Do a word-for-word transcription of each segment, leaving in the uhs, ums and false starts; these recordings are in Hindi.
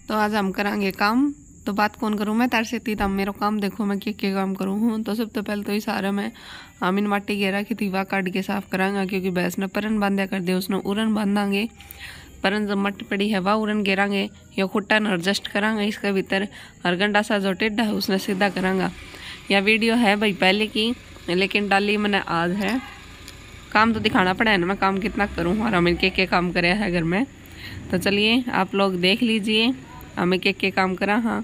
तो आज हम करांगे काम। तो बात कौन करूँ मैं तार से तीन मेरा काम देखो मैं क्या क्या काम करूँ हूँ। तो सबसे पहले तो ये सारा मैं आमीन माटी घेरा की थी वह काट के साफ करांगा, क्योंकि भैंस ने परन बांधा कर दे उसने उरन बांधांगे। परन जब मट्टी पड़ी है वह उरन घेरांगे या खुट्टा न एडजस्ट करांगे। इसके भीतर हरगंडा सा जो टेढ़ा है उसने सीधा करांगा। यह वीडियो है भाई पहले की, लेकिन डाली मैंने आज है। काम तो दिखाना पड़ा है ना मैं काम कितना करूँ और हमें के के काम कराया है घर में। तो चलिए आप लोग देख लीजिए हमें के के काम करा। हाँ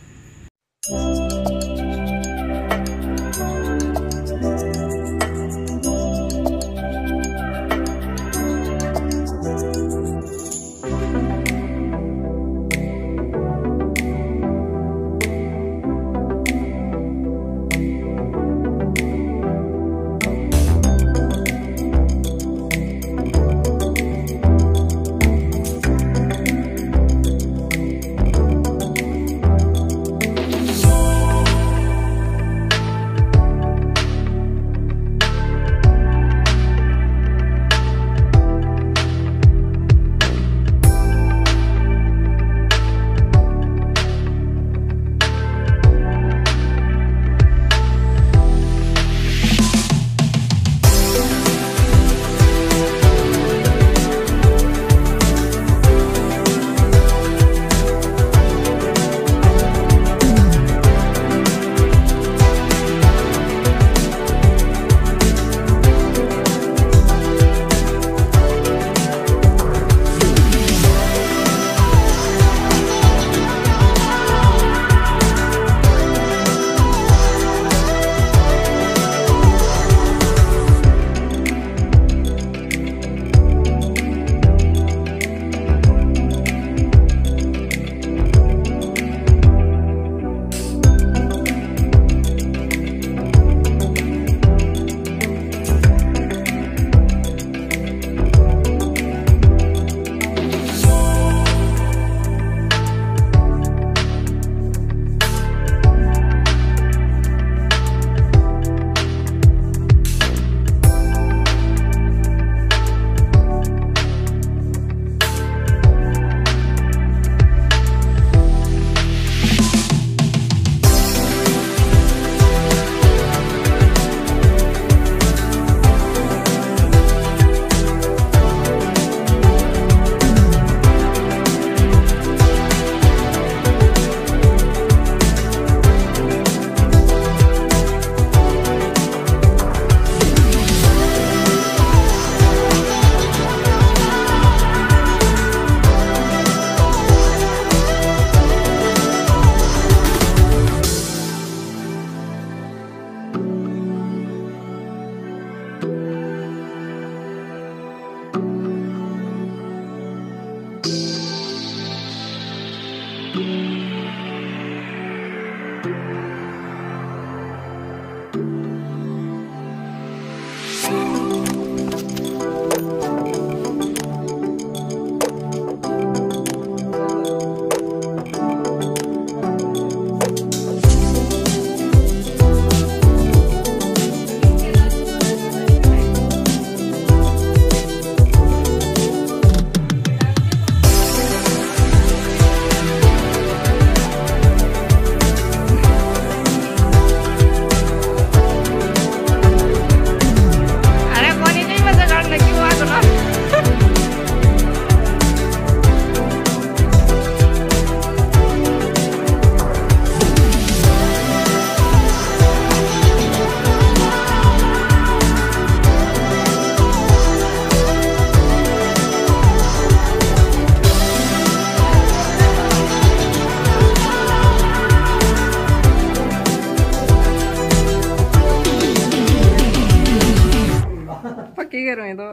पक्की करो ये तो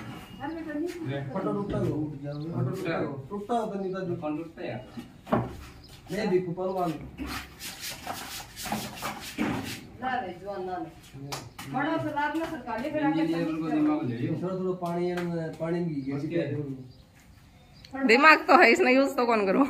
दिमाग तो है इसने यूज तो कौन करो।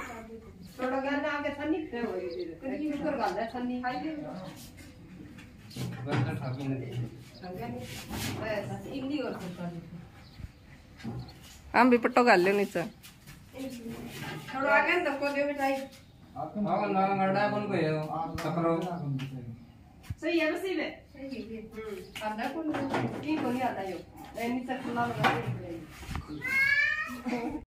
हम भी पट्टो गाल लो नीचे। थोड़ा आगे न धक्को दे मिठाई हां ना गड़ा कौन को है सकरो सही है बस ये सही है हम्म आधा कौन नहीं को नहीं आता यो नहीं सकला लगा